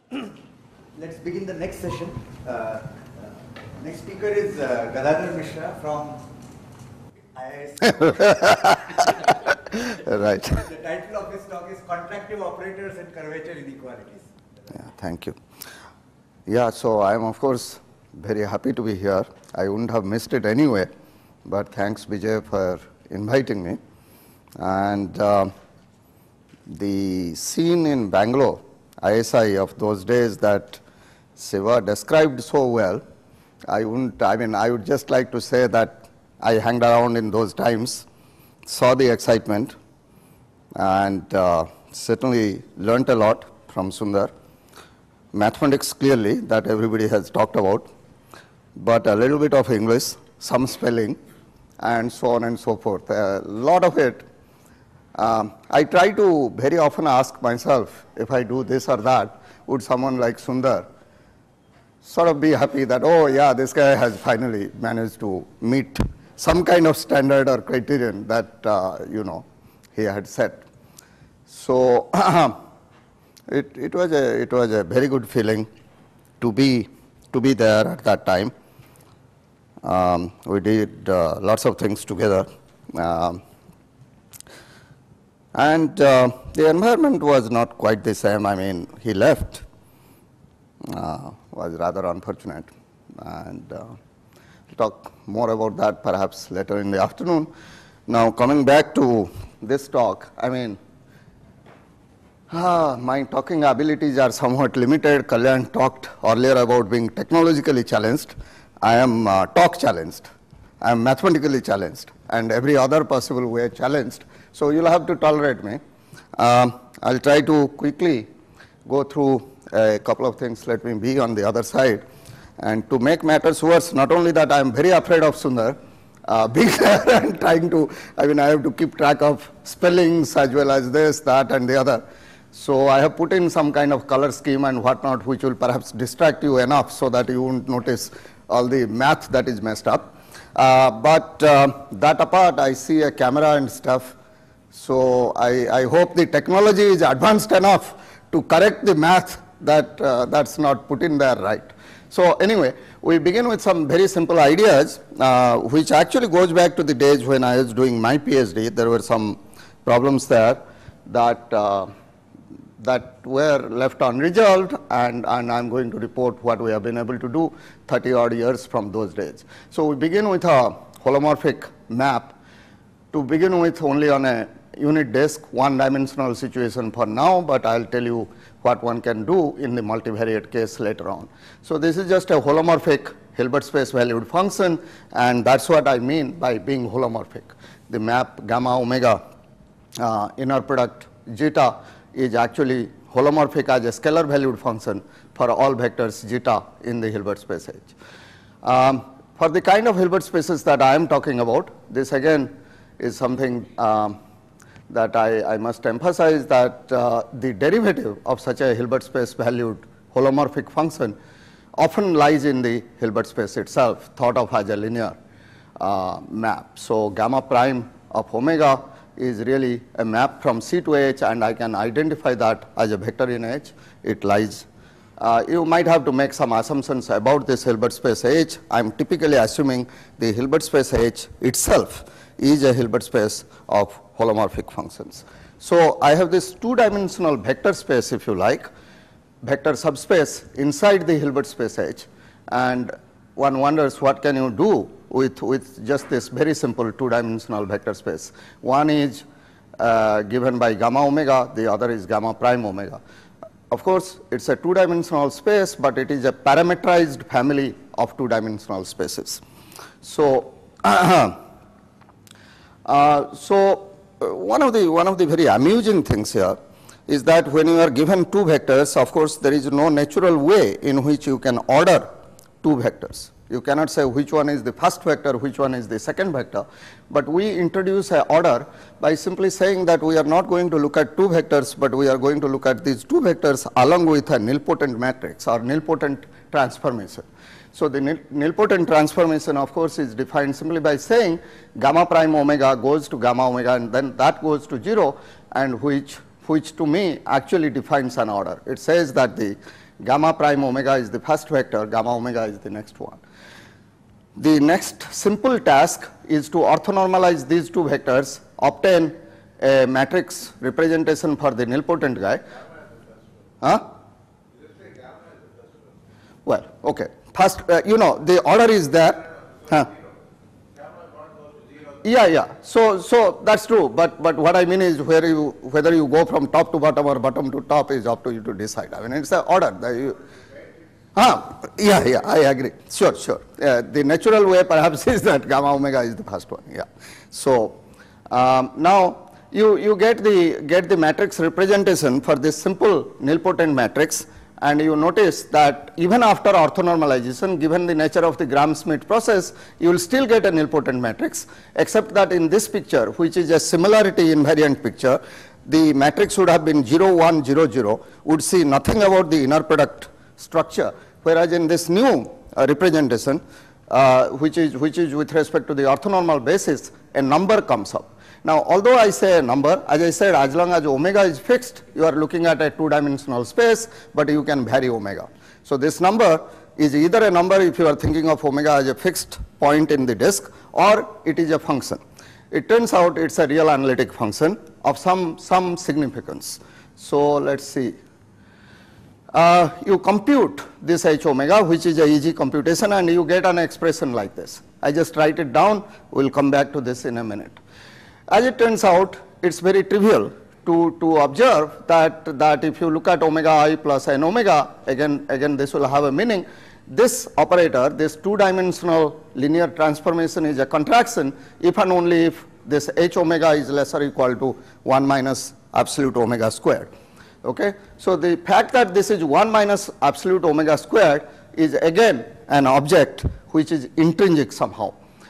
Let's begin the next session. Next speaker is Gadadhar Mishra from IISc. Right. The title of his talk is Contractive Operators and Curvature Inequalities. Yeah, thank you. Yeah, so I am of course very happy to be here. I wouldn't have missed it anyway, but thanks Vijay for inviting me. And the scene in Bangalore, ISI of those days that Siva described so well, I would just like to say that I hung around in those times, saw the excitement, and certainly learnt a lot from Sundar. Mathematics clearly that everybody has talked about, but a little bit of English, some spelling, and so on and so forth. A lot of it. I try to very often ask myself, if I do this or that, would someone like Sundar sort of be happy that, oh yeah, this guy has finally managed to meet some kind of standard or criterion that, he had set. So it was a very good feeling to be there at that time. We did lots of things together. And the environment was not quite the same. I mean, he left, was rather unfortunate. And we'll talk more about that perhaps later in the afternoon. Now, coming back to this talk, I mean, my talking abilities are somewhat limited. Kalyan talked earlier about being technologically challenged. I am talk challenged. I am mathematically challenged, and every other possible way challenged. So you'll have to tolerate me. I'll try to quickly go through a couple of things. Let me be on the other side. And to make matters worse, not only that I am very afraid of Sundar, being there and trying to, I have to keep track of spellings as well as this, that, and the other. So I have put in some kind of color scheme and whatnot, which will perhaps distract you enough so that you won't notice all the math that is messed up. But that apart, I see a camera and stuff. So I hope the technology is advanced enough to correct the math that that's not put in there right. So anyway, we begin with some very simple ideas, which actually goes back to the days when I was doing my PhD. There were some problems there that that were left unresolved, and I'm going to report what we have been able to do 30 odd years from those days. So we begin with a holomorphic map. To begin with, only on a unit disk, one-dimensional situation for now, but I'll tell you what one can do in the multivariate case later on. So this is just a holomorphic Hilbert space valued function, and that's what I mean by being holomorphic. The map gamma omega inner product zeta is actually holomorphic as a scalar valued function for all vectors zeta in the Hilbert space H. For the kind of Hilbert spaces that I am talking about, this again is something that I must emphasize, that the derivative of such a Hilbert space valued holomorphic function often lies in the Hilbert space itself, thought of as a linear map. So gamma prime of omega is really a map from C to H, and I can identify that as a vector in H. It lies. You might have to make some assumptions about this Hilbert space H. I am typically assuming the Hilbert space H itself is a Hilbert space of holomorphic functions. So I have this two-dimensional vector space, if you like, vector subspace inside the Hilbert space H, and one wonders what can you do with just this very simple two-dimensional vector space. One is given by gamma omega, the other is gamma prime omega. Of course, it's a two-dimensional space, but it is a parametrized family of two-dimensional spaces. So, one of the very amusing things here is that when you are given two vectors, of course, there is no natural way in which you can order two vectors. You cannot say which one is the first vector, which one is the second vector, but we introduce an order by simply saying that we are not going to look at two vectors, but we are going to look at these two vectors along with a nilpotent matrix or nilpotent transformation. So the nilpotent transformation, of course, is defined simply by saying gamma prime omega goes to gamma omega, and then that goes to 0, and which to me actually defines an order. It says that the Gamma prime omega is the first vector, gamma omega is the next one. The next simple task is to orthonormalize these two vectors, obtain a matrix representation for the nilpotent guy. Huh? Well, okay. First, you know, the order is there. Huh? Yeah. So that's true. But what I mean is whether you go from top to bottom or bottom to top is up to you to decide. I mean, it's the order. Yeah, I agree. Sure. The natural way perhaps is that gamma omega is the first one. Yeah. So now you get the matrix representation for this simple nilpotent matrix, and you notice that even after orthonormalization, given the nature of the Gram-Schmidt process, you will still get a nilpotent matrix, except that in this picture, which is a similarity invariant picture, the matrix would have been 0, 1, 0, 0, would see nothing about the inner product structure, whereas in this new representation, which is with respect to the orthonormal basis, a number comes up. Now, although I say a number, as I said, as long as omega is fixed, you are looking at a two-dimensional space, but you can vary omega. So this number is either a number if you are thinking of omega as a fixed point in the disk, or it is a function. It turns out it's a real analytic function of some significance. So let's see. You compute this h omega, which is a easy computation, and you get an expression like this. I just write it down. We'll come back to this in a minute. As it turns out, it's very trivial to observe that if you look at omega I plus n omega, again this will have a meaning. This operator, this two-dimensional linear transformation, is a contraction if and only if this h omega is less or equal to 1 minus absolute omega squared. Okay? So the fact that this is 1 minus absolute omega squared is again an object which is intrinsic somehow.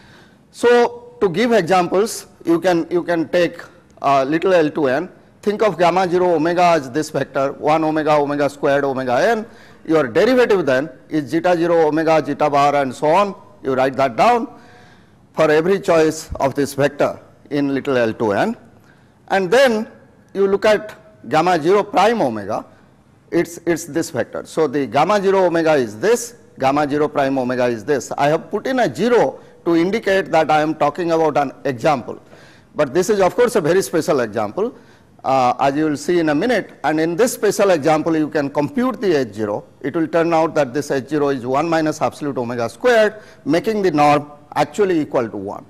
So to give examples, you can take little l to n. Think of gamma 0 omega as this vector 1 omega squared omega n. Your derivative then is zeta 0 omega zeta bar and so on. You write that down for every choice of this vector in little l to n. And then you look at gamma 0 prime omega. It's this vector. So the gamma 0 omega is this, gamma 0 prime omega is this. I have put in a 0 to indicate that I am talking about an example. But this is of course a very special example, as you will see in a minute, and in this special example you can compute the h0. It will turn out that this h0 is 1 minus absolute omega squared, making the norm actually equal to 1.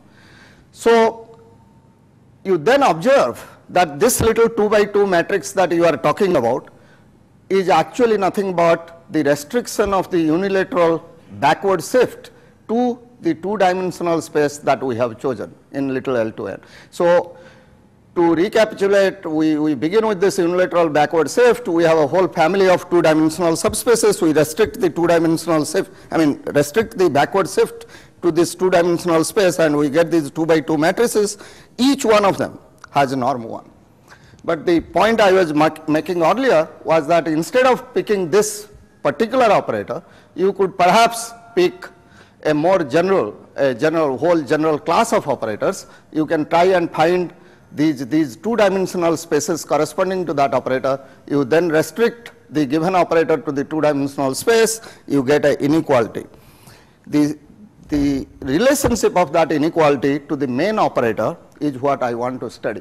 So you then observe that this little 2 by 2 matrix that you are talking about is actually nothing but the restriction of the unilateral backward shift to the two-dimensional space that we have chosen in little l to n. So to recapitulate, we begin with this unilateral backward shift. We have a whole family of two-dimensional subspaces. We restrict the two-dimensional shift, restrict the backward shift to this two-dimensional space, and we get these 2 by 2 matrices. Each one of them has a norm 1. But the point I was making earlier was that instead of picking this particular operator, you could perhaps pick a more general class of operators. You can try and find these two-dimensional spaces corresponding to that operator. You then restrict the given operator to the two-dimensional space, you get an inequality. The relationship of that inequality to the main operator is what I want to study.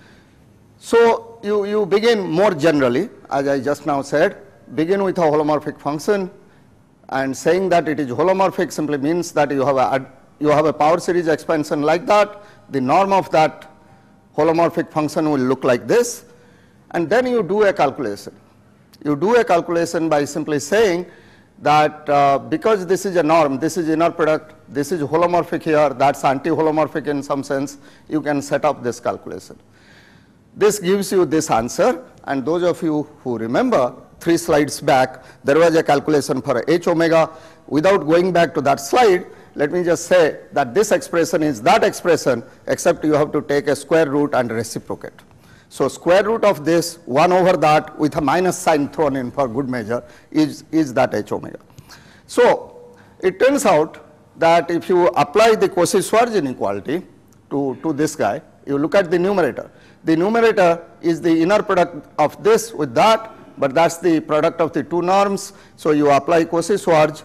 So you begin more generally, as I just now said, begin with a holomorphic function, and saying that it is holomorphic simply means that you have a power series expansion like that. The norm of that holomorphic function will look like this, and then you do a calculation. You do a calculation by simply saying that because this is a norm, this is inner product, this is holomorphic here, that's anti-holomorphic in some sense, you can set up this calculation. This gives you this answer, and those of you who remember 3 slides back, there was a calculation for h omega. Without going back to that slide, let me just say that this expression is that expression, except you have to take a square root and reciprocate. So square root of this 1 over that with a minus sign thrown in for good measure is that h omega. So it turns out that if you apply the Cauchy-Schwarz inequality to this guy, you look at the numerator. The numerator is the inner product of this with that but that's the product of the two norms. So you apply Cauchy-Schwarz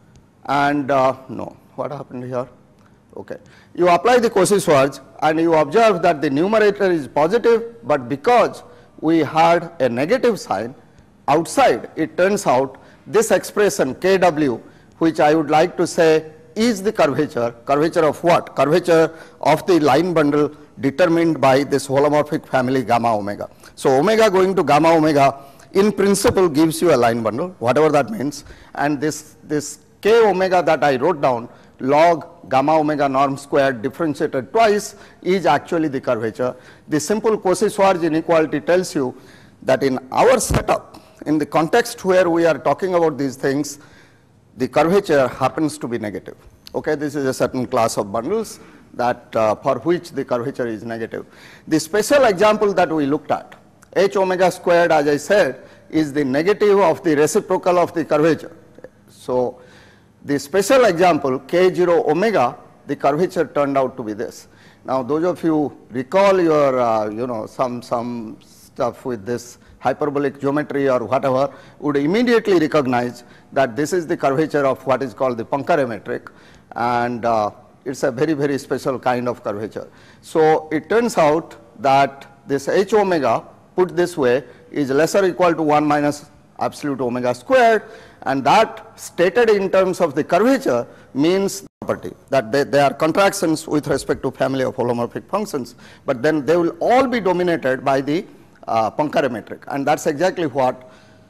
and no, what happened here? Okay. You apply the Cauchy-Schwarz and you observe that the numerator is positive, but because we had a negative sign outside, it turns out this expression Kw, which I would like to say is the curvature. Curvature of what? Curvature of the line bundle determined by this holomorphic family gamma omega. So omega going to gamma omega in principle gives you a line bundle, whatever that means, and this k omega that I wrote down, log gamma omega norm squared differentiated twice, is actually the curvature. The simple Cauchy-Schwarz inequality tells you that in our setup, in the context where we are talking about these things, the curvature happens to be negative. Okay, this is a certain class of bundles that for which the curvature is negative. The special example that we looked at, h omega squared, as I said, is the negative of the reciprocal of the curvature. So the special example k0 omega, the curvature turned out to be this. Now those of you recall your some stuff with this hyperbolic geometry or whatever would immediately recognize that this is the curvature of what is called the Poincare metric, and it's a very, very special kind of curvature. So it turns out that this h omega put this way is lesser or equal to 1 minus absolute omega squared, and that stated in terms of the curvature means property that they are contractions with respect to family of holomorphic functions, but then they will all be dominated by the Poincare metric, and that's exactly what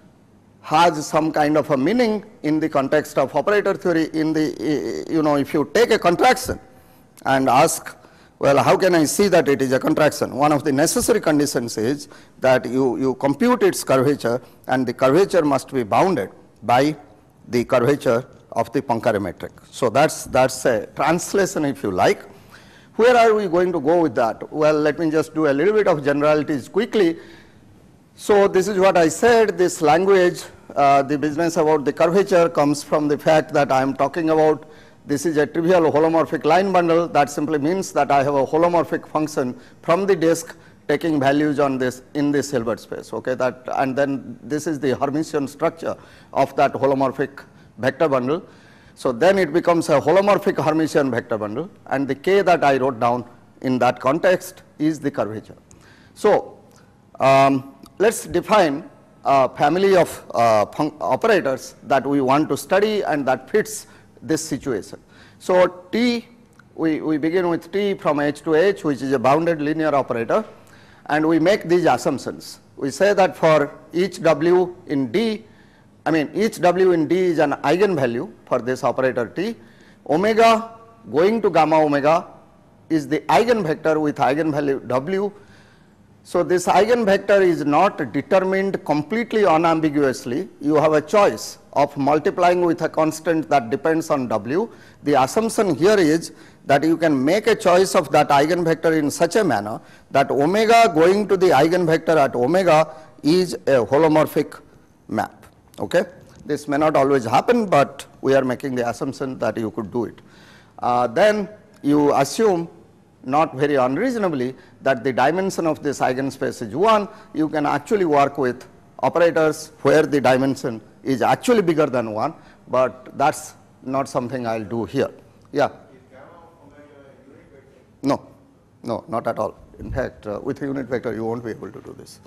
has some kind of a meaning in the context of operator theory. In the if you take a contraction and ask, well, how can I see that it is a contraction? One of the necessary conditions is that you compute its curvature, and the curvature must be bounded by the curvature of the Poincare metric. So that's a translation, if you like. Where are we going to go with that? Well, let me just do a little bit of generalities quickly. So this is what I said, this language, the business about the curvature comes from the fact that I am talking about this is a trivial holomorphic line bundle. That simply means that I have a holomorphic function from the disk taking values on this in this Hilbert space. Okay, and then this is the Hermitian structure of that holomorphic vector bundle. So then it becomes a holomorphic Hermitian vector bundle, and the k that I wrote down in that context is the curvature. So let's define a family of operators that we want to study and that fits this situation. So T, we begin with T from H to H, which is a bounded linear operator, and we make these assumptions. We say that for each W in D, each W in D is an eigenvalue for this operator T. Omega going to gamma omega is the eigenvector with eigenvalue W. So this eigenvector is not determined completely unambiguously. You have a choice of multiplying with a constant that depends on W. The assumption here is that you can make a choice of that eigenvector in such a manner that omega going to the eigenvector at omega is a holomorphic map. Okay? This may not always happen, but we are making the assumption that you could do it. Then you assume, not very unreasonably, that the dimension of this eigenspace is 1. You can actually work with operators where the dimension is actually bigger than 1, but that's not something I'll do here. Yeah? Is gamma omega a unit vector? No, not at all. In fact, with a unit vector, you won't be able to do this.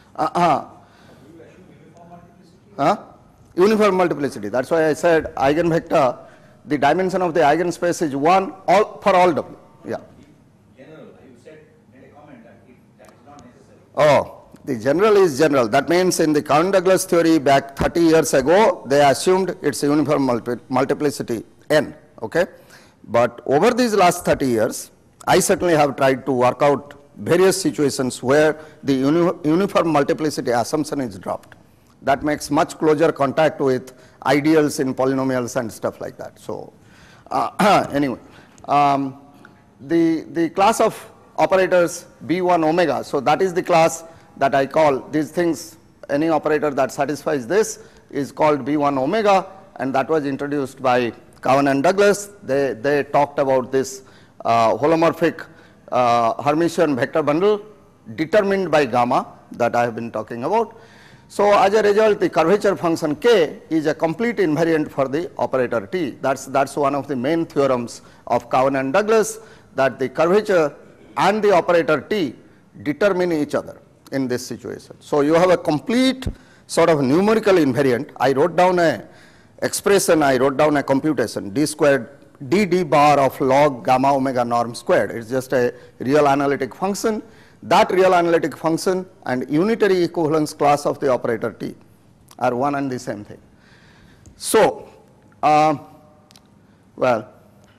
Uniform multiplicity. That's why I said eigenvector, the dimension of the eigenspace is 1 for all W. Yeah. General, you said, made a comment that that is not necessary. Oh, the general is general. That means in the Cohen-Douglas theory back 30 years ago, they assumed it's a uniform multiplicity n. Okay? But over these last 30 years, I certainly have tried to work out various situations where the uniform multiplicity assumption is dropped. That makes much closer contact with ideals in polynomials and stuff like that. So anyway, the class of operators B1 omega, so that is the class that I call these things, any operator that satisfies this is called B1 omega, and that was introduced by Cohen and Douglas. They talked about this holomorphic Hermitian vector bundle determined by gamma that I have been talking about. So as a result, the curvature function k is a complete invariant for the operator t. That's one of the main theorems of Cowan and Douglas, that the curvature and the operator t determine each other in this situation. So you have a complete sort of numerical invariant. I wrote down a expression, I wrote down a computation, d squared d bar of log gamma omega norm squared. It's just a real analytic function. That real analytic function and unitary equivalence class of the operator t are one and the same thing. So, well,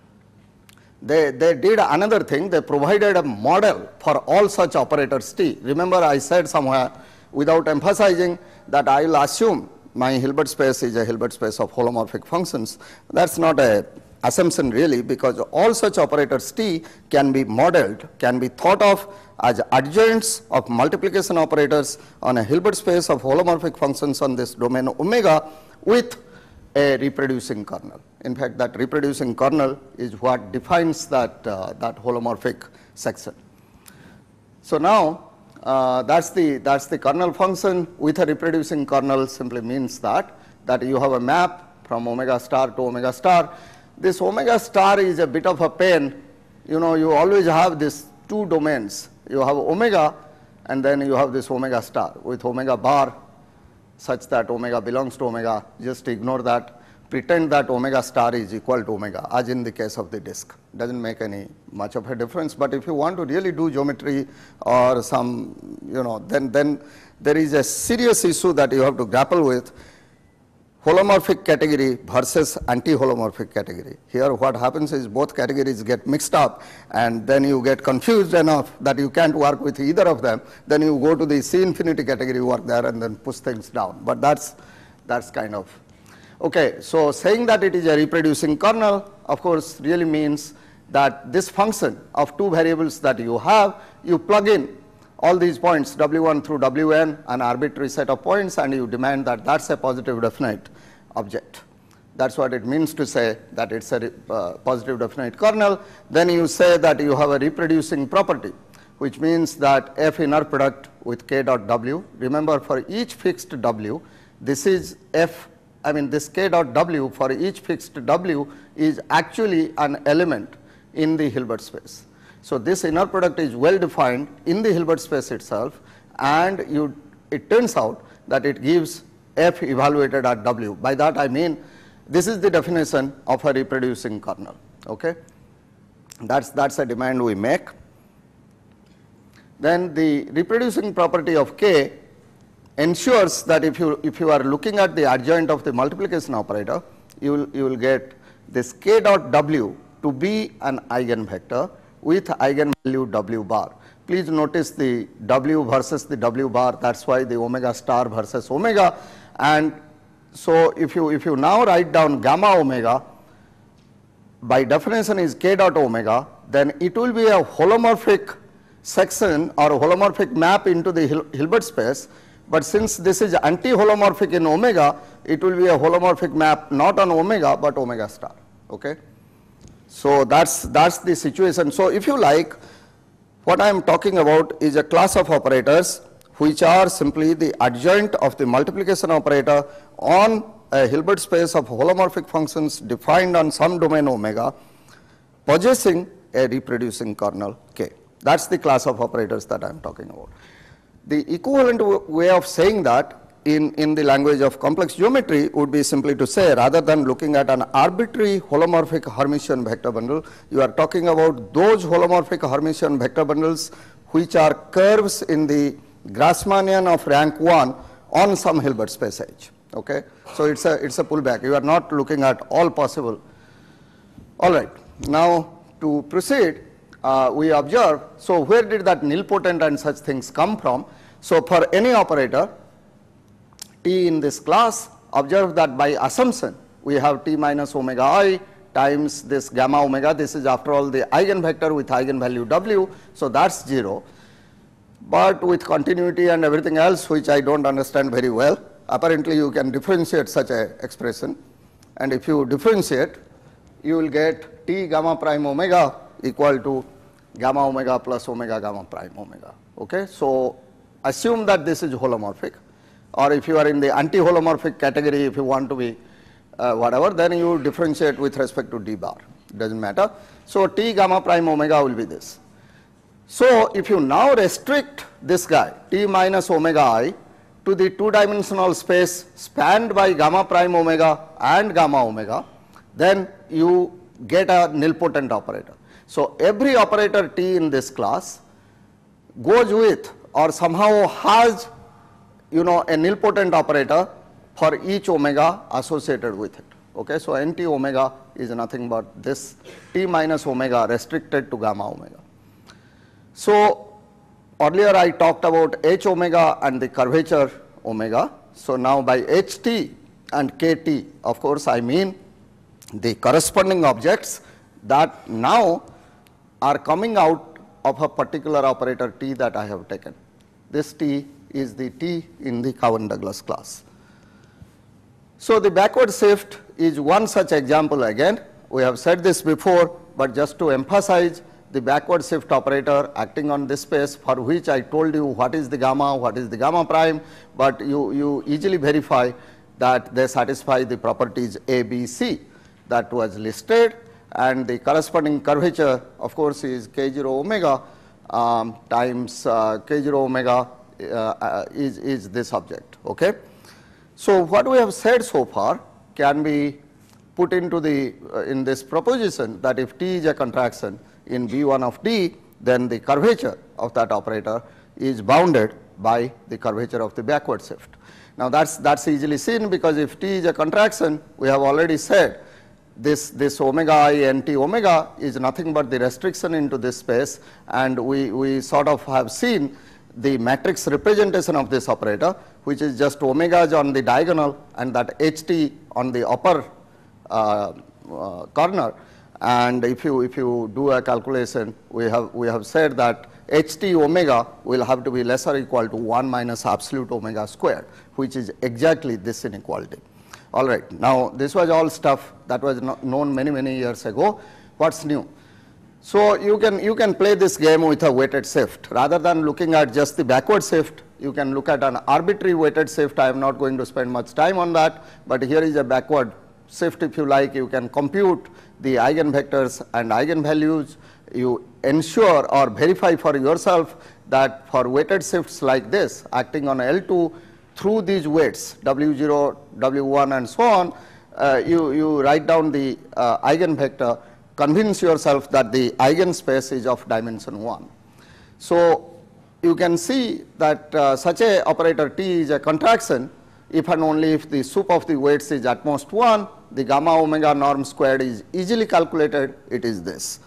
they did another thing. They provided a model for all such operators t. Remember, I said somewhere without emphasizing that I will assume my Hilbert space is a Hilbert space of holomorphic functions. That's not a assumption really, because all such operators t can be modeled, can be thought of as adjoints of multiplication operators on a Hilbert space of holomorphic functions on this domain omega with a reproducing kernel. In fact, that reproducing kernel is what defines that, that holomorphic section. So now that's the kernel function with a reproducing kernel simply means that you have a map from omega star to omega star. This omega star is a bit of a pain. You know, you always have these two domains. You have omega and then you have this omega star with omega bar such that omega belongs to omega. Just ignore that. Pretend that omega star is equal to omega, as in the case of the disk. Doesn't make any much of a difference. But if you want to really do geometry or some, you know, then there is a serious issue that you have to grapple with. Holomorphic category versus anti-holomorphic category. Here what happens is both categories get mixed up and then you get confused enough that you can't work with either of them. Then you go to the C infinity category, work there and then push things down. But that's kind of, okay. So saying that it is a reproducing kernel, of course, really means that this function of two variables that you have, you plug in all these points w1 through wn, an arbitrary set of points, and you demand that that's a positive definite object. That's what it means to say that it's a positive definite kernel. Then you say that you have a reproducing property, which means that f inner product with k dot w. Remember, for each fixed w, this is f, I mean this k dot w for each fixed w is actually an element in the Hilbert space. So this inner product is well defined in the Hilbert space itself, and it turns out that it gives f evaluated at w. By that I mean this is the definition of a reproducing kernel. Okay, that's a demand we make. Then the reproducing property of k ensures that if you are looking at the adjoint of the multiplication operator, you will get this k dot w to be an eigenvector with eigenvalue w bar. Please notice the w versus the w bar. That's why the omega star versus omega. And so if you now write down gamma omega, by definition is k dot omega, then it will be a holomorphic section or a holomorphic map into the Hilbert space. But since this is anti-holomorphic in omega, it will be a holomorphic map not on omega but omega star. Okay. So that's the situation. So if you like, what I am talking about is a class of operators which are simply the adjoint of the multiplication operator on a Hilbert space of holomorphic functions defined on some domain omega, possessing a reproducing kernel k. That's the class of operators that I am talking about. The equivalent way of saying that in the language of complex geometry would be simply to say, rather than looking at an arbitrary holomorphic Hermitian vector bundle, you are talking about those holomorphic Hermitian vector bundles which are curves in the Grassmannian of rank 1 on some Hilbert space H. Okay? So it's a pullback. You are not looking at all possible. All right. Now to proceed, we observe, so where did that nilpotent and such things come from? So for any operator t in this class, observe that by assumption we have t minus omega I times this gamma omega. This is after all the eigenvector with eigenvalue w, so that's 0. But with continuity and everything else which I don't understand very well, apparently you can differentiate such a expression, and if you differentiate you will get t gamma prime omega equal to gamma omega plus omega gamma prime omega. Okay? So assume that this is holomorphic. or if you are in the anti-holomorphic category, if you want to be whatever, then you differentiate with respect to d bar, it does not matter. So, T gamma prime omega will be this. So, if you now restrict this guy T minus omega I to the two dimensional space spanned by gamma prime omega and gamma omega, then you get a nilpotent operator. So, every operator T in this class goes with or somehow has a nilpotent operator for each omega associated with it. Okay. So, NT omega is nothing but this T minus omega restricted to gamma omega. So, earlier I talked about H omega and the curvature omega. So, now by HT and KT, of course, I mean the corresponding objects that now are coming out of a particular operator T that I have taken. This T is the T in the Cowan-Douglas class. So, the backward shift is one such example again. We have said this before, but just to emphasize, the backward shift operator acting on this space, for which I told you what is the gamma prime, but you easily verify that they satisfy the properties A, B, C that was listed, and the corresponding curvature of course is K0 omega times K0 omega is this object. Okay. So, what we have said so far can be put into the in this proposition that if T is a contraction in B1 of D, then the curvature of that operator is bounded by the curvature of the backward shift. Now, that's easily seen, because if T is a contraction, we have already said this omega I and T omega is nothing but the restriction into this space, and we sort of have seen the matrix representation of this operator, which is just omegas on the diagonal and that HT on the upper corner. And if you do a calculation, we have said that HT omega will have to be lesser or equal to 1 minus absolute omega squared, which is exactly this inequality. All right. Now, this was all stuff that was known many years ago. What's new? So, you can play this game with a weighted shift. Rather than looking at just the backward shift, you can look at an arbitrary weighted shift. I am not going to spend much time on that, but here is a backward shift. If you like, you can compute the eigenvectors and eigenvalues. You ensure or verify for yourself that for weighted shifts like this acting on L2 through these weights W0, W1 and so on, you write down the eigenvector, convince yourself that the eigenspace is of dimension 1. So, you can see that such a operator T is a contraction if and only if the sup of the weights is at most 1, the gamma omega norm squared is easily calculated, it is this.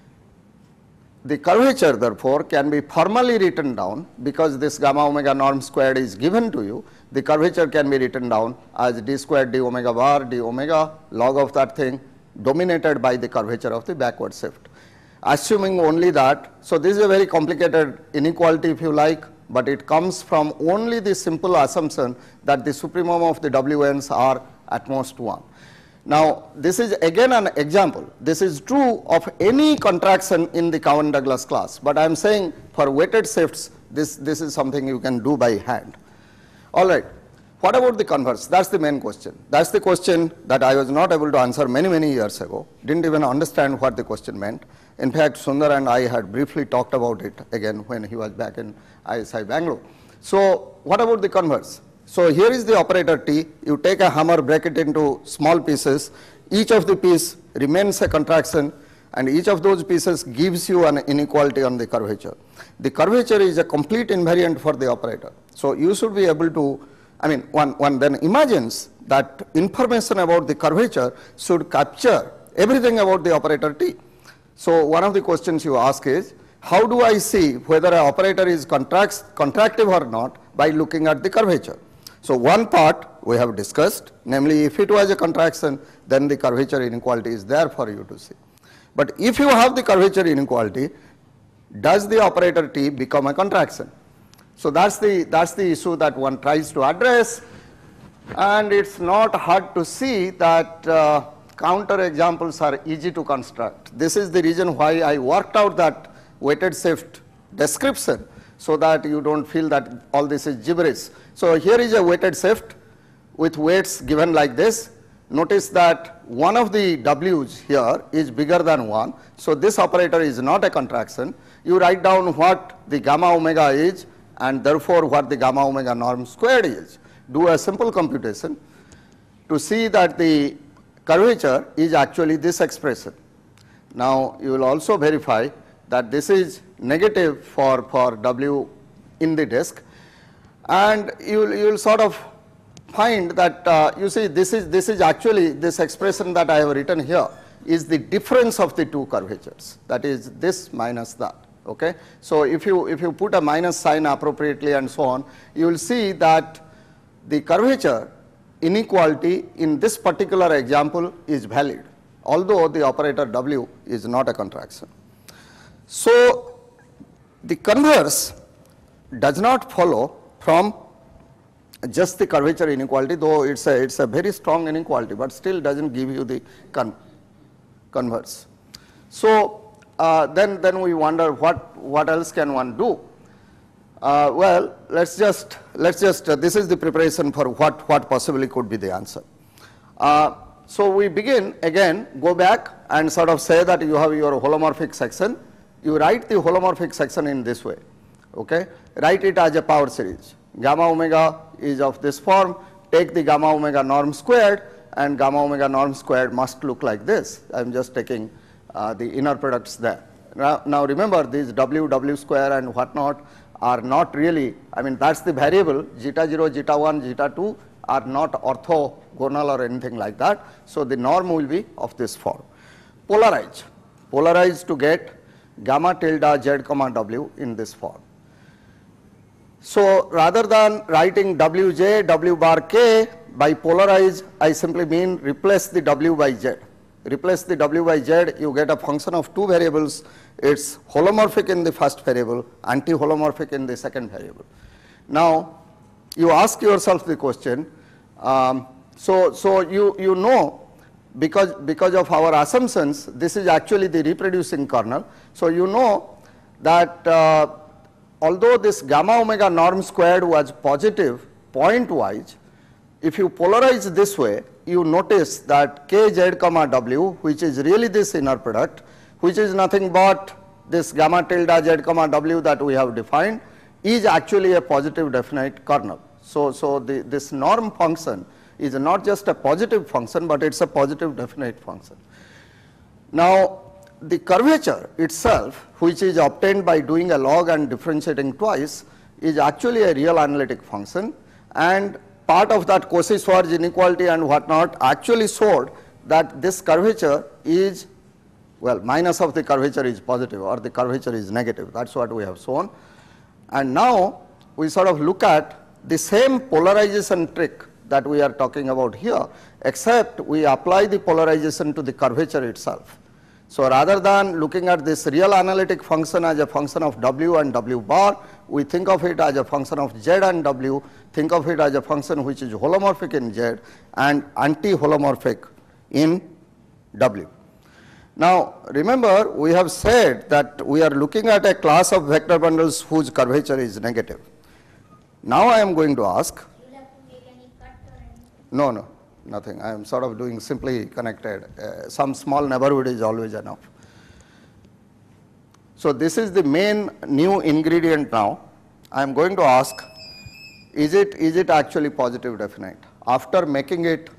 The curvature therefore can be formally written down, because this gamma omega norm squared is given to you. The curvature can be written down as d squared d omega bar d omega log of that thing dominated by the curvature of the backward shift. Assuming only that, so this is a very complicated inequality if you like, but it comes from only the simple assumption that the supremum of the Wn's are at most 1. Now, this is again an example. This is true of any contraction in the Cowan-Douglas class, but I am saying for weighted shifts, this is something you can do by hand. All right. What about the converse? That's the main question. That's the question that I was not able to answer many years ago. Didn't even understand what the question meant. In fact, Sundar and I had briefly talked about it again when he was back in ISI Bangalore. So, what about the converse? So, here is the operator T. You take a hammer, break it into small pieces. Each of the piece remains a contraction, and each of those pieces gives you an inequality on the curvature. The curvature is a complete invariant for the operator. So, you should be able to, I mean, one then imagines that information about the curvature should capture everything about the operator T. So, one of the questions you ask is, how do I see whether an operator is contractive or not by looking at the curvature? So, one part we have discussed, namely if it was a contraction, then the curvature inequality is there for you to see. But if you have the curvature inequality, does the operator T become a contraction? So, that's the issue that one tries to address, and it's not hard to see that counter examples are easy to construct. This is the reason why I worked out that weighted shift description, so that you don't feel that all this is gibberish. So here is a weighted shift with weights given like this. Notice that one of the W's here is bigger than 1. So this operator is not a contraction. You write down what the gamma omega is and therefore what the gamma omega norm squared is. Do a simple computation to see that the curvature is actually this expression. Now you will also verify that this is negative for W in the disk, and you will sort of find that you see this is actually, this expression that I have written here is the difference of the two curvatures, that is this minus that. Okay. So if you put a minus sign appropriately and so on, you will see that the curvature inequality in this particular example is valid, although the operator W is not a contraction. So the converse does not follow from just the curvature inequality, though it's a very strong inequality, but still doesn't give you the converse. So then we wonder what else can one do. Well, let's just this is the preparation for what possibly could be the answer. So we begin again, go back and sort of say that you have your holomorphic section. You write the holomorphic section in this way. Okay, write it as a power series. Gamma omega is of this form. Take the gamma omega norm squared, and gamma omega norm squared must look like this. I am just taking the inner products there. Now remember, these W square and whatnot are not really, I mean that's the variable, zeta 0, zeta 1, zeta 2 are not orthogonal or anything like that. So the norm will be of this form. Polarize to get gamma tilde z comma W in this form. So rather than writing Wj, W bar k, by polarize I simply mean replace the W by z. Replace the W by z, you get a function of two variables. It's holomorphic in the first variable, anti-holomorphic in the second variable. Now you ask yourself the question, so you know, because of our assumptions, this is actually the reproducing kernel. So you know that although this gamma omega norm squared was positive point wise, if you polarize this way, you notice that kz comma W, which is really this inner product, which is nothing but this gamma tilde z comma W that we have defined, is actually a positive definite kernel. So this norm function is not just a positive function, but it's a positive definite function. Now the curvature itself, which is obtained by doing a log and differentiating twice, is actually a real analytic function, and part of that Cauchy-Schwarz inequality and whatnot actually showed that this curvature is, well, minus of the curvature is positive or the curvature is negative. That's what we have shown. And now we sort of look at the same polarization trick that we are talking about here, except we apply the polarization to the curvature itself. So rather than looking at this real analytic function as a function of W and W bar, we think of it as a function of Z and W, think of it as a function which is holomorphic in Z and anti-holomorphic in W. Now remember, we have said that we are looking at a class of vector bundles whose curvature is negative. Now I am going to ask. You will have to make any cut or anything? No, nothing. I am sort of doing simply connected. Some small neighborhood is always enough. So this is the main new ingredient now. I am going to ask, is it actually positive definite? After making it,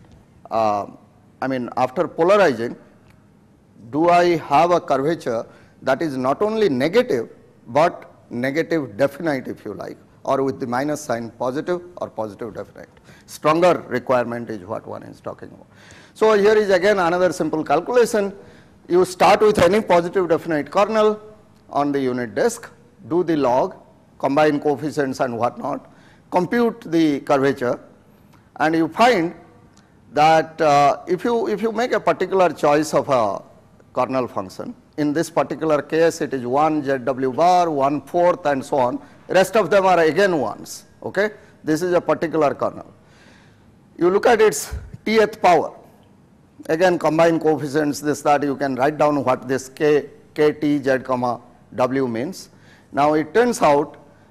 after polarizing, do I have a curvature that is not only negative, but negative definite if you like, or with the minus sign positive or positive definite. Stronger requirement is what one is talking about. So here is again another simple calculation. You start with any positive definite kernel on the unit disk, do the log, combine coefficients and whatnot, compute the curvature, and you find that if you make a particular choice of a kernel function, in this particular case it is 1 ZW bar, 1/4 and so on, rest of them are again 1s, okay. This is a particular kernel. You look at its tth power, again combine coefficients, this that, you can write down what this k t z comma w means. Now it turns out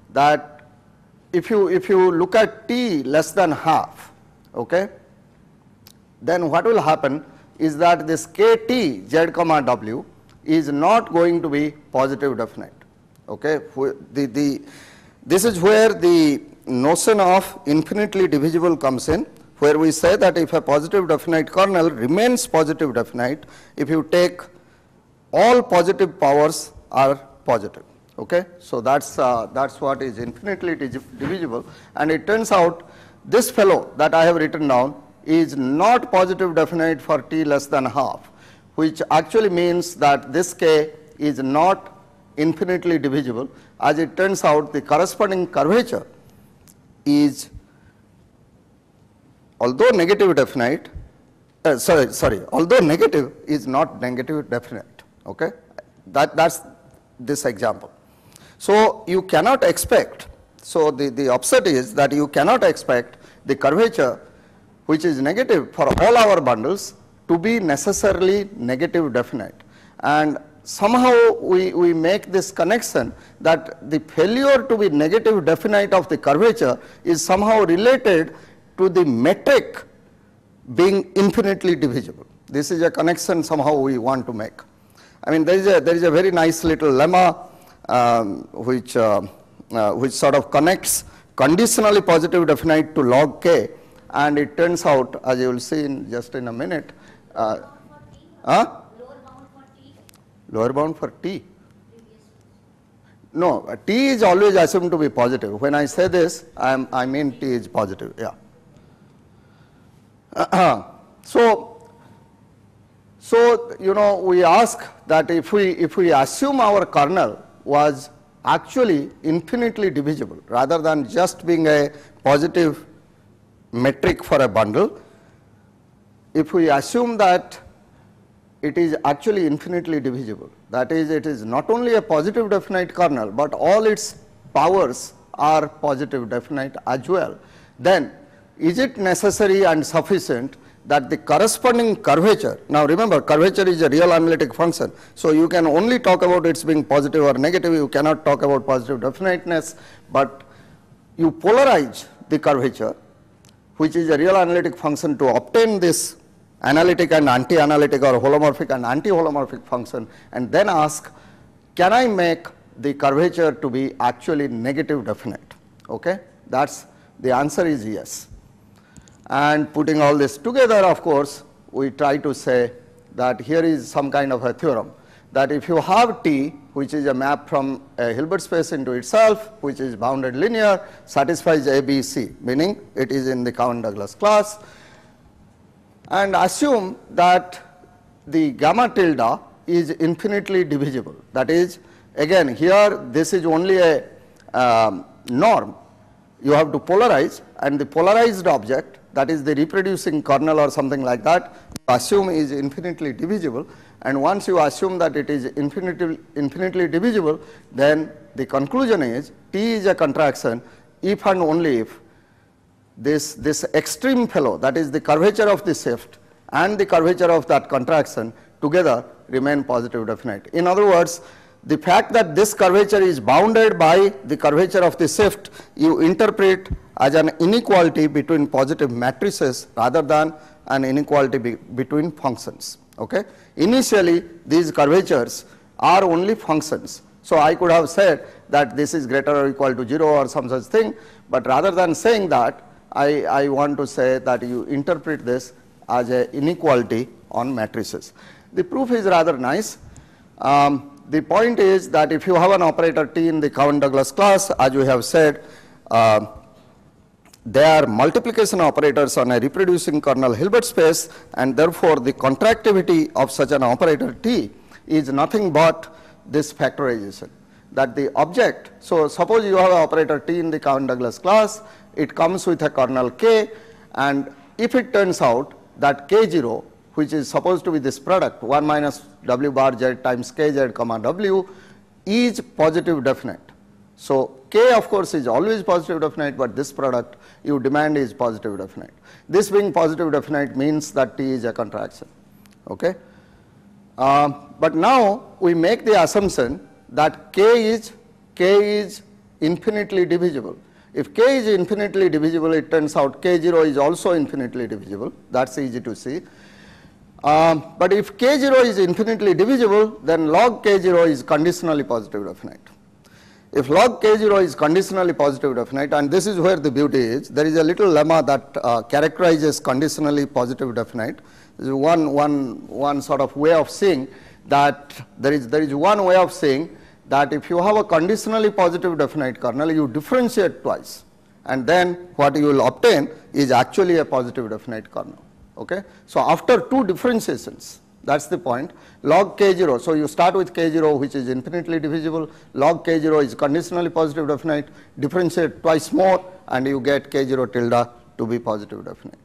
that if you look at t less than half, okay, then what will happen is that this kt z comma w is not going to be positive definite. Okay, this is where the notion of infinitely divisible comes in, where we say that if a positive definite kernel remains positive definite, if you take all positive powers are positive. Okay, so that's what is infinitely divisible, and it turns out this fellow that I have written down is not positive definite for t less than half, which actually means that this k is not infinitely divisible. As it turns out, the corresponding curvature is, although negative definite, although negative is not negative definite. Okay, that's this example. So you cannot expect, so the upshot is that you cannot expect the curvature which is negative for all our bundles to be necessarily negative definite, and somehow we make this connection that the failure to be negative definite of the curvature is somehow related to the metric being infinitely divisible. This is a connection somehow we want to make. I mean, there is a very nice little lemma which sort of connects conditionally positive definite to log k, and it turns out, as you will see in just in a minute, lower bound for t. No, t is always assumed to be positive. When I say this, I mean t is positive. Yeah. So you know, we ask that if we assume our kernel was actually infinitely divisible rather than just being a positive metric for a bundle, if we assume that it is actually infinitely divisible, that is, it is not only a positive definite kernel but all its powers are positive definite as well, then is it necessary and sufficient that the corresponding curvature, now remember curvature is a real analytic function, so you can only talk about its being positive or negative, you cannot talk about positive definiteness, but you polarize the curvature, which is a real analytic function, to obtain this analytic and anti-analytic or holomorphic and anti-holomorphic function, and then ask, can I make the curvature to be actually negative definite? Okay, that's the answer is yes. And putting all this together, of course, we try to say that here is some kind of a theorem, that if you have T, which is a map from a Hilbert space into itself, which is bounded linear, satisfies A, B, C, meaning it is in the Cohen-Douglas class, and assume that the gamma tilde is infinitely divisible. That is, again, here this is only a norm. You have to polarize, and the polarized object, that is the reproducing kernel or something like that, you assume is infinitely divisible, and once you assume that it is infinitely divisible, then the conclusion is T is a contraction if and only if this extreme fellow, that is the curvature of the shift and the curvature of that contraction together remain positive definite. In other words, the fact that this curvature is bounded by the curvature of the shift, you interpret as an inequality between positive matrices rather than an inequality between functions. Okay? Initially, these curvatures are only functions. So I could have said that this is greater or equal to 0 or some such thing, but rather than saying that, I want to say that you interpret this as an inequality on matrices. The proof is rather nice. The point is that if you have an operator T in the Cohen-Douglas class, as we have said, they are multiplication operators on a reproducing kernel Hilbert space, and therefore the contractivity of such an operator T is nothing but this factorization, that the object, so suppose you have an operator T in the Cohen-Douglas class, it comes with a kernel K, and if it turns out that K0, which is supposed to be this product 1 minus W bar Z times Kz comma W, is positive definite. So K of course is always positive definite, but this product you demand is positive definite. This being positive definite means that T is a contraction. Okay? But now we make the assumption that K is infinitely divisible. If k is infinitely divisible, it turns out k0 is also infinitely divisible. That's easy to see. But if k0 is infinitely divisible, then log k0 is conditionally positive definite. If log k0 is conditionally positive definite, and this is where the beauty is, there is a little lemma that characterizes conditionally positive definite. This is one sort of way of saying that there is one way of saying that if you have a conditionally positive definite kernel, you differentiate twice, and then what you will obtain is actually a positive definite kernel. Okay? So after two differentiations, that's the point, log k0, so you start with k0 which is infinitely divisible, log k0 is conditionally positive definite, differentiate twice more and you get k0 tilde to be positive definite.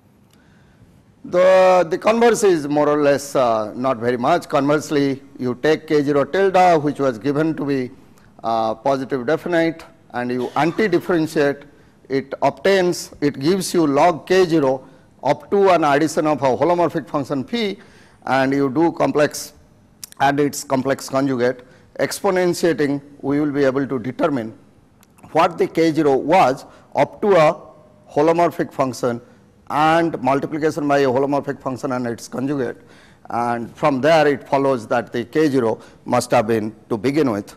The converse is more or less not very much. Conversely, you take k0 tilde which was given to be positive definite and you anti-differentiate, it gives you log k0 up to an addition of a holomorphic function phi, and you do complex and its complex conjugate. Exponentiating, we will be able to determine what the k0 was up to a holomorphic function and multiplication by a holomorphic function and its conjugate, and from there it follows that the k0 must have been, to begin with,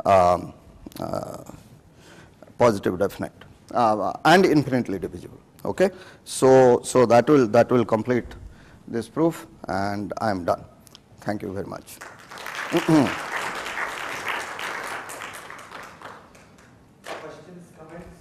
positive definite and infinitely divisible. Okay? So that will complete this proof, and I am done. Thank you very much. Questions, comments?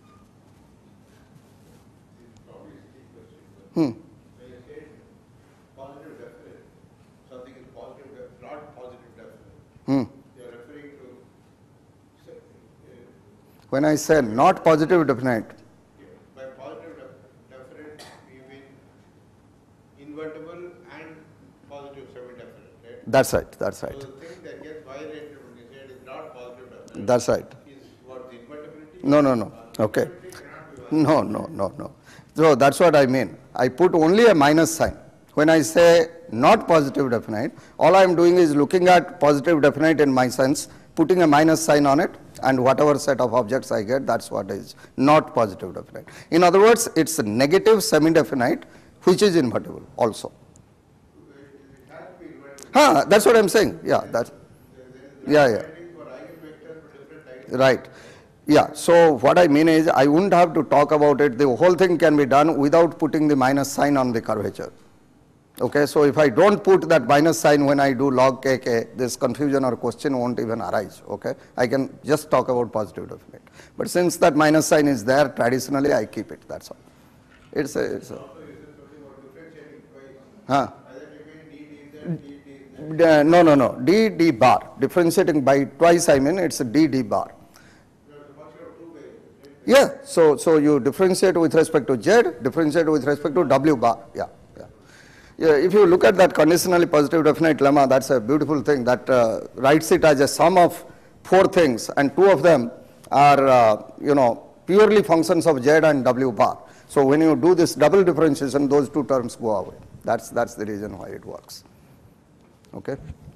When you say positive definite, something is positive, not positive definite. You are referring to. When I say not positive definite, By positive definite, we mean invertible and positive semi-definite, right? that's right, that's right, So the thing that gets violated when you say it is not positive definite that's right. is what, the invertibility? No, okay. Invertibility cannot be No. So that's what I mean. I put only a minus sign. When I say not positive definite, all I am doing is looking at positive definite in my sense, putting a minus sign on it, and whatever set of objects I get, that's what is not positive definite. In other words, it's a negative semi-definite which is invertible also. It has to be invertible. That's what I'm saying. Yeah, that's, yeah. Writing for eigenvectors for different types. Right. Yeah, so what I mean is I wouldn't have to talk about it. The whole thing can be done without putting the minus sign on the curvature. Okay, so if I don't put that minus sign when I do log kk, this confusion or question won't even arise. Okay, I can just talk about positive definite. But since that minus sign is there, traditionally I keep it. That's all. It's a. Also, you said something about differentiating twice. Either you mean d z, No. D bar. Differentiating by twice, I mean it's a d bar. There's a function of two ways. Right? Yeah, so you differentiate with respect to z, differentiate with respect to w bar. Yeah. If you look at that conditionally positive definite lemma, that's a beautiful thing that writes it as a sum of four things, and two of them are purely functions of z and w bar. So when you do this double differentiation, those two terms go away. That's the reason why it works. Okay.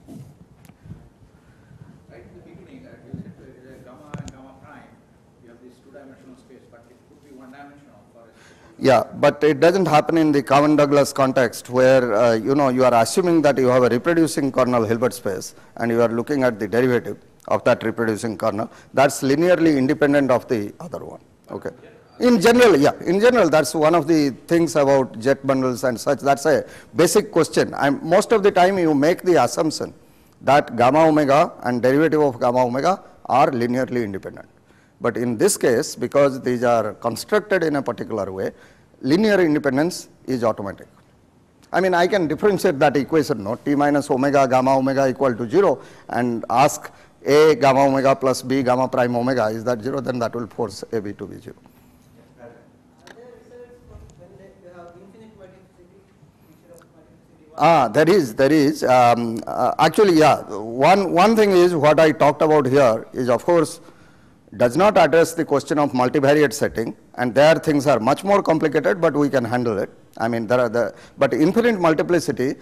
Right in the beginning, you said there is a gamma and gamma prime. You have this two-dimensional space, but it could be one-dimensional for a special. Yeah, but it doesn't happen in the Cowan-Douglas context where you are assuming that you have a reproducing kernel Hilbert space and you are looking at the derivative of that reproducing kernel. That's linearly independent of the other one. Okay. In general, yeah, in general, that's one of the things about jet bundles and such. That's a basic question. Most of the time you make the assumption that gamma omega and derivative of gamma omega are linearly independent. But in this case, because these are constructed in a particular way, linear independence is automatic. I mean, I can differentiate that equation, no, t minus omega gamma omega equal to 0, and ask a gamma omega plus b gamma prime omega, is that 0? Then that will force ab to be 0. Are there results when you have infinite multiplicity instead of multiplicity? There is. Actually, yeah, one thing is what I talked about here is, of course, does not address the question of multivariate setting, and there things are much more complicated, but we can handle it. I mean, but infinite multiplicity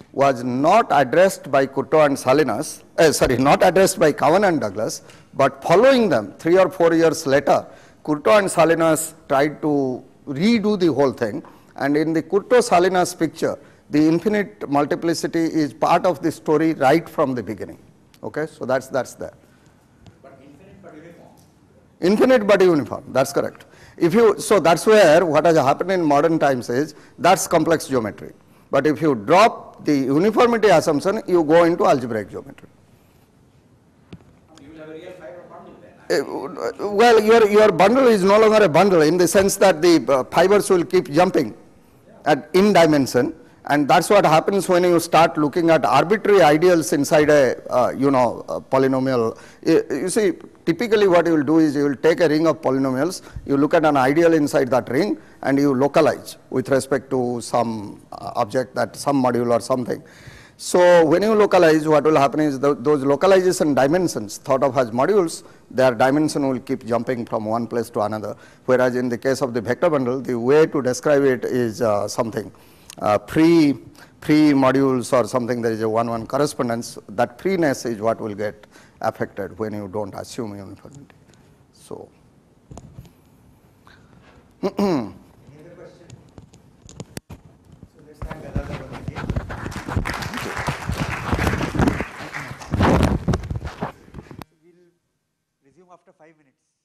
was not addressed by Courtot and Salinas, not addressed by Cowan and Douglas, but following them 3 or 4 years later, Courtot and Salinas tried to redo the whole thing, and in the Courtot-Salinas picture, the infinite multiplicity is part of the story right from the beginning. Okay, so that's there. But infinite but uniform. Infinite but uniform, that's correct. So that's where what has happened in modern times is, that's complex geometry. But if you drop the uniformity assumption, you go into algebraic geometry. You will have a real fiber bundle then. Well, your bundle is no longer a bundle in the sense that the fibers will keep jumping in dimension, and that's what happens when you start looking at arbitrary ideals inside a polynomial. You see, typically what you will do is you will take a ring of polynomials, you look at an ideal inside that ring, and you localize with respect to some object, that some module or something. So when you localize, what will happen is those localization dimensions thought of as modules, their dimension will keep jumping from one place to another, whereas in the case of the vector bundle, the way to describe it is something pre-modules or something. There is a 1-1 correspondence. That freeness is what will get affected when you don't assume uniformity. So Any other question? So let's thank Gadadhar once again. We'll resume after 5 minutes.